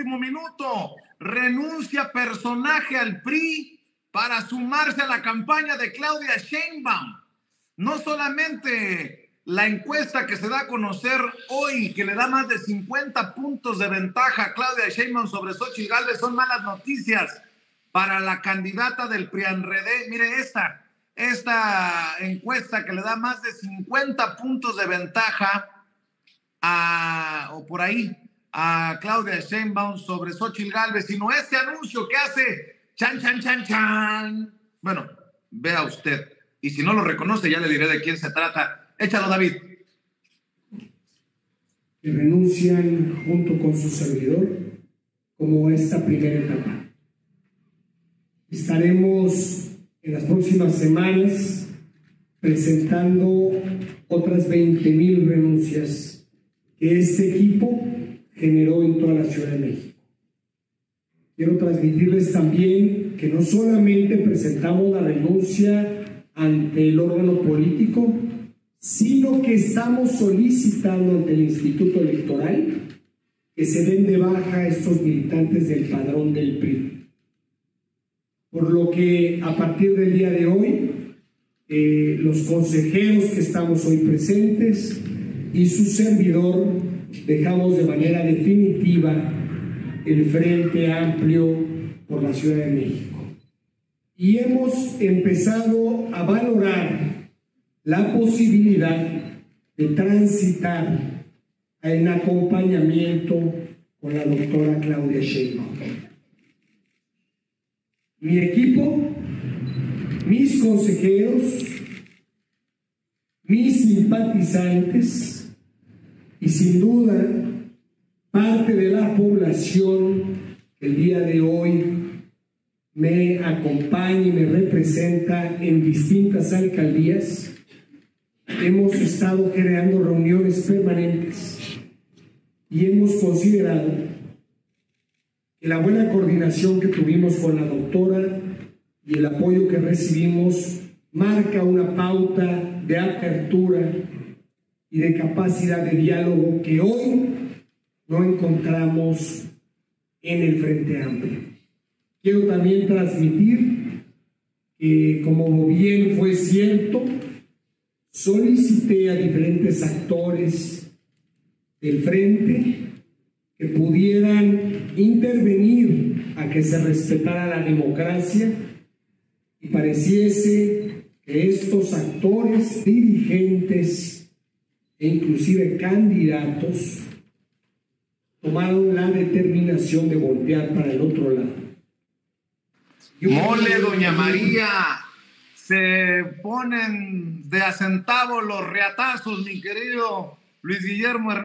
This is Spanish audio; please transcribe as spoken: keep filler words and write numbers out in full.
último minuto. Renuncia personaje al P R I para sumarse a la campaña de Claudia Sheinbaum. No solamente la encuesta que se da a conocer hoy, que le da más de cincuenta puntos de ventaja a Claudia Sheinbaum sobre Xóchitl Gálvez, son malas noticias para la candidata del P R I A N R D. Mire esta, esta encuesta que le da más de cincuenta puntos de ventaja a, o por ahí, a Claudia Sheinbaum sobre Xóchitl Gálvez, sino este anuncio que hace chan, chan, chan, chan. Bueno, vea usted. Y si no lo reconoce, ya le diré de quién se trata. Échalo, David. Que renuncian junto con su servidor como esta primera etapa. Estaremos en las próximas semanas presentando otras veinte mil renuncias que este equipo generó en toda la Ciudad de México. Quiero transmitirles también que no solamente presentamos la renuncia ante el órgano político, sino que estamos solicitando ante el Instituto Electoral que se den de baja a estos militantes del padrón del P R I. Por lo que a partir del día de hoy, eh, los consejeros que estamos hoy presentes y su servidor dejamos de manera definitiva el Frente Amplio por la Ciudad de México. Y hemos empezado a valorar la posibilidad de transitar en acompañamiento con la doctora Claudia Sheinbaum. Mi equipo, mis consejeros, mis simpatizantes y sin duda parte de la población que el día de hoy me acompaña y me representa en distintas alcaldías, hemos estado creando reuniones permanentes y hemos considerado que la buena coordinación que tuvimos con la doctora y el apoyo que recibimos marca una pauta de apertura y de capacidad de diálogo que hoy no encontramos en el Frente Amplio. Quiero también transmitir que, como bien fue cierto, solicité a diferentes actores del Frente que pudieran intervenir a que se respetara la democracia y pareciese que estos actores, dirigentes e inclusive candidatos tomaron la determinación de voltear para el otro lado. Mole, doña María, se ponen de a centavo los reatazos, mi querido Luis Guillermo Hernández.